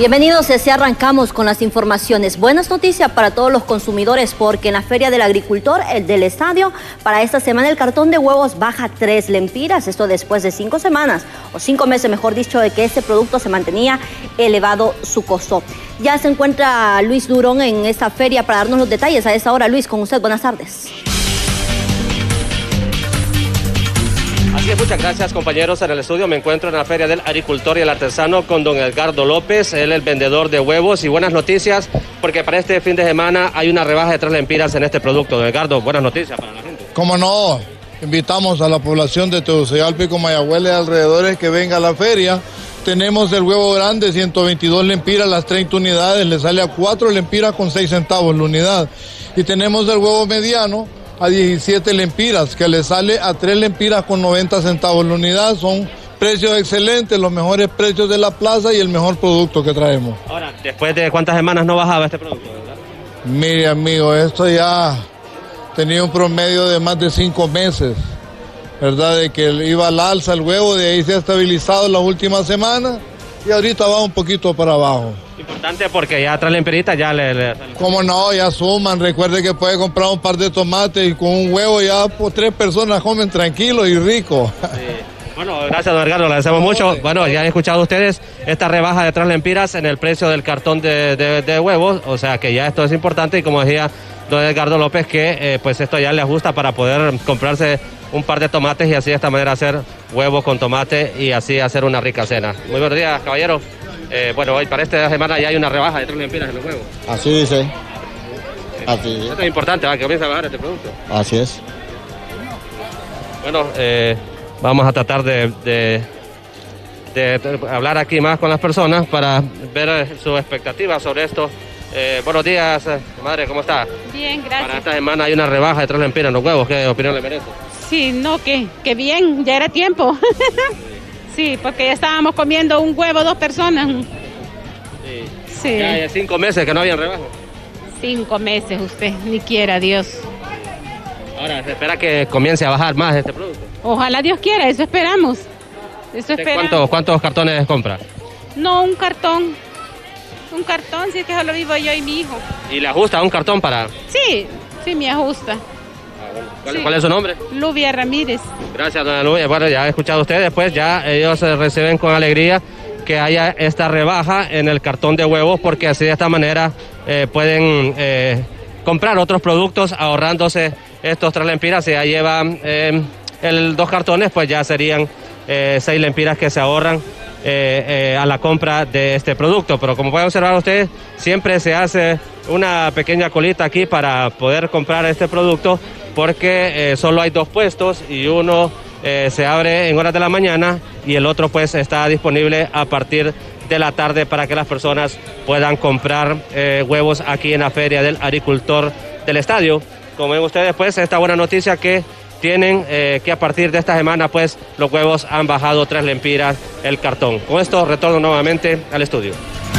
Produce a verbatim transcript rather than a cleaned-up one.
Bienvenidos, así arrancamos con las informaciones. Buenas noticias para todos los consumidores porque en la Feria del Agricultor, el del Estadio, para esta semana el cartón de huevos baja tres lempiras. Esto después de cinco semanas, o cinco meses mejor dicho, de que este producto se mantenía elevado su costo. Ya se encuentra Luis Durón en esta feria para darnos los detalles. A esta hora, Luis, con usted, buenas tardes. Así es, muchas gracias compañeros. En el estudio me encuentro en la Feria del Agricultor y el Artesano con don Edgardo López, él es el vendedor de huevos. Y buenas noticias porque para este fin de semana hay una rebaja de tres lempiras en este producto. Don Edgardo, buenas noticias para la gente. Cómo no, invitamos a la población de Tegucigalpa y Comayagüela y alrededores que venga a la feria. Tenemos el huevo grande, ciento veintidós lempiras, las treinta unidades, le sale a cuatro lempiras con seis centavos la unidad. Y tenemos el huevo mediano a diecisiete lempiras, que le sale a tres lempiras con noventa centavos la unidad. Son precios excelentes, los mejores precios de la plaza y el mejor producto que traemos. Ahora, ¿después de cuántas semanas no bajaba este producto, verdad? Mire, amigo, esto ya tenía un promedio de más de cinco meses, ¿verdad? De que iba al alza el huevo, de ahí se ha estabilizado en las últimas semanas y ahorita va un poquito para abajo. Importante porque ya tres lempiritas ya le... le... Cómo no, ya suman. Recuerde que puede comprar un par de tomates y con un huevo ya pues, tres personas comen tranquilos y rico. Sí. Bueno, gracias don Edgardo, le agradecemos mucho. Bueno, ya han escuchado ustedes esta rebaja de tres lempiras en el precio del cartón de, de, de huevos, o sea que ya esto es importante y como decía don Edgardo López que eh, pues esto ya le ajusta para poder comprarse un par de tomates y así de esta manera hacer huevos con tomate y así hacer una rica cena. Muy buenos días, caballero. Eh, bueno, hoy para esta semana ya hay una rebaja de tres lempiras en los huevos. Así dice. Así es. Esto es importante, ¿va? Que comience a bajar este producto. Así es. Bueno, eh, vamos a tratar de, de, de, de hablar aquí más con las personas para ver sus expectativas sobre esto. Eh, buenos días, madre, ¿cómo está? Bien, gracias. Para esta semana hay una rebaja de tres lempiras en los huevos, ¿qué opinión le merece? Sí, no, que, que bien, ya era tiempo. Sí, porque ya estábamos comiendo un huevo dos personas. Sí. Sí. Ya hay cinco meses que no habían rebaja. Cinco meses usted, ni quiera Dios. Ahora se espera que comience a bajar más este producto. Ojalá Dios quiera, eso esperamos. Eso esperamos. ¿Cuántos, ¿Cuántos cartones compra? No, un cartón. Un cartón, sí, que solo vivo yo y mi hijo. ¿Y le ajusta un cartón para...? Sí, sí me ajusta. ¿Cuál, Sí. ¿Cuál es su nombre? Lubia Ramírez. Gracias, dona Lubia. Bueno, ya han escuchado ustedes, pues ya ellos eh, reciben con alegría que haya esta rebaja en el cartón de huevos porque así de esta manera eh, pueden eh, comprar otros productos ahorrándose estos tres lempiras. Si ya llevan eh, el, dos cartones, pues ya serían eh, seis lempiras que se ahorran eh, eh, a la compra de este producto. Pero como pueden observar ustedes, siempre se hace una pequeña colita aquí para poder comprar este producto porque eh, solo hay dos puestos y uno eh, se abre en horas de la mañana y el otro pues está disponible a partir de la tarde para que las personas puedan comprar eh, huevos aquí en la Feria del Agricultor del Estadio. Como ven ustedes pues esta buena noticia que tienen eh, que a partir de esta semana pues los huevos han bajado tres lempiras el cartón. Con esto retorno nuevamente al estudio.